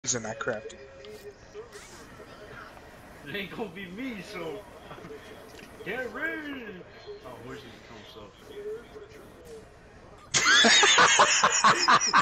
in that crafting. It ain't gonna be me, so get ready. Oh, where's he come so?